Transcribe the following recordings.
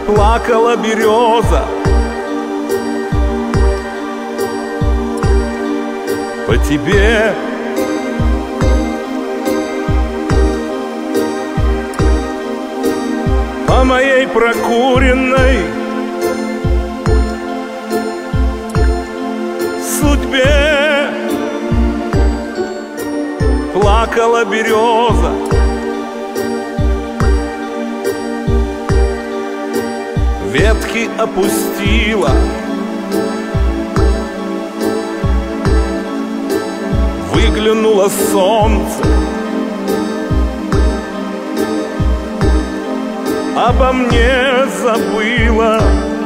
плакала береза. По тебе по моей прокуренной судьбе плакала береза. Ветки опустила, выглянуло солнце, обо мне забыла.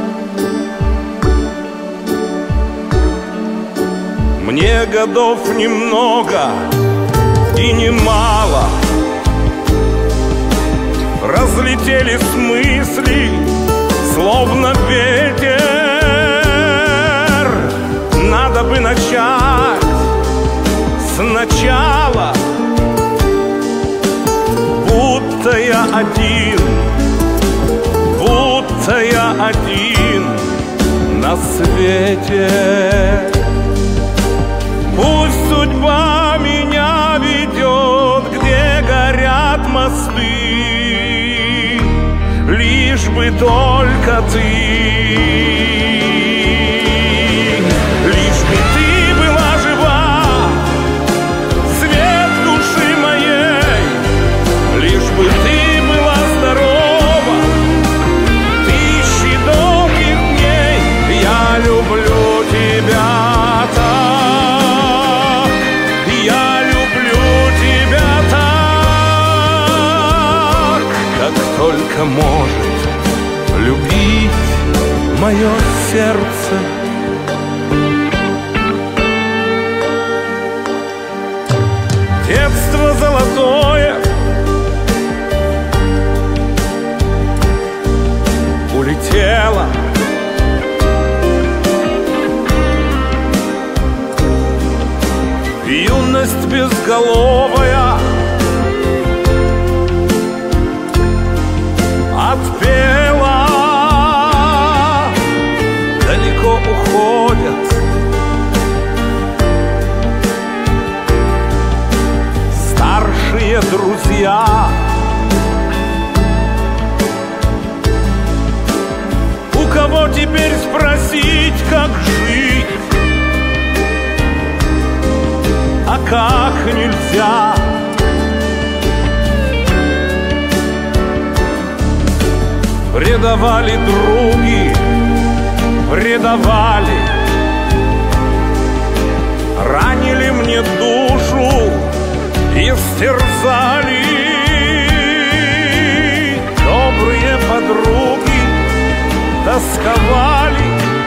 Мне годов немного и немало, разлетелись мысли, словно ветер. Надо бы начать сначала, будто я один на свете. Пусть судьба меня ведет, где горят мосты, лишь бы только ты, лишь бы ты была жива, свет души моей, лишь бы ты была здорова, тысячи долгих дней. Я люблю тебя так, я люблю тебя так, как только может любить мое сердце. Детство золотое улетело, юность безголовая отпела. Далеко уходят старшие друзья. У кого теперь спросить, как жить, а как нельзя? Предавали други, предавали, ранили мне душу и стерзали. Добрые подруги тосковали,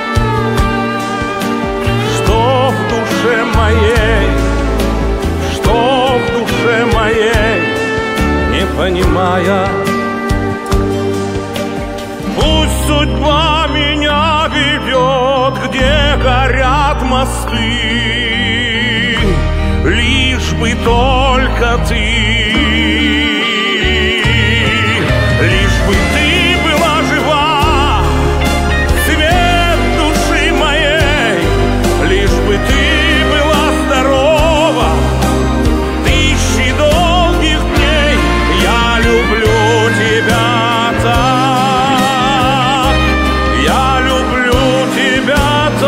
что в душе моей, что в душе моей, не понимая. Пусть судьба меня ведет, где горят мосты, лишь бы только ты, лишь бы ты была жива, свет души моей, лишь бы ты была здорова, тысячи долгих дней. Я люблю тебя так, я люблю тебя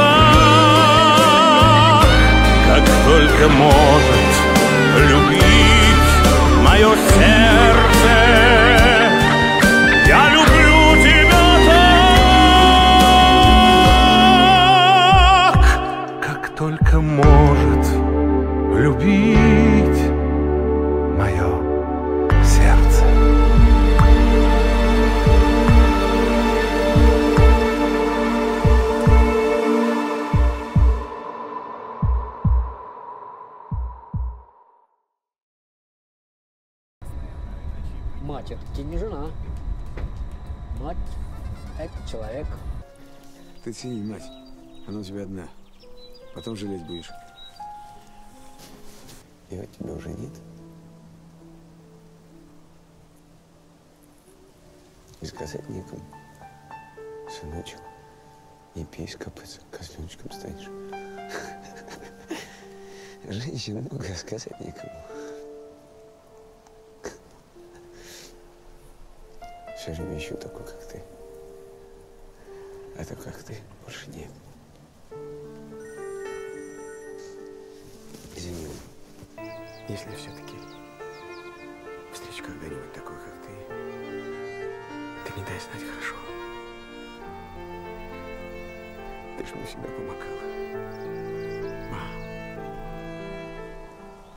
так, как только может любить мое сердце. Я люблю тебя так, как только может любить мое сердце. Мать — это тебе не жена. Мать — это человек. Ты цени мать. Она у тебя одна. Потом жалеть будешь. И вот тебя уже нет. И сказать некому. Сыночек, не пей, скопыться, козленочком станешь. Женщин много, сказать некому. Все время ищу такой, как ты. А такой, как ты, больше нет. Извини, если я все-таки встречу когда-нибудь такой, как ты мне дай знать, хорошо? Ты же мне всегда помогала.